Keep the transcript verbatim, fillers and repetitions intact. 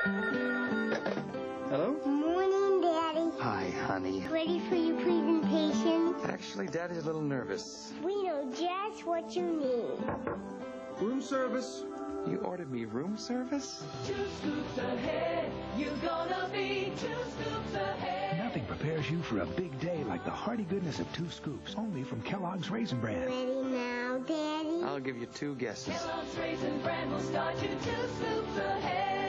Hello? Morning, Daddy. Hi, honey. Ready for your presentation? Actually, Daddy's a little nervous. We know just what you need. Room service. You ordered me room service? Two scoops ahead, you're gonna be two scoops ahead. Nothing prepares you for a big day like the hearty goodness of two scoops, only from Kellogg's Raisin Bran. Ready now, Daddy? I'll give you two guesses. Kellogg's Raisin Bran will start you two scoops ahead.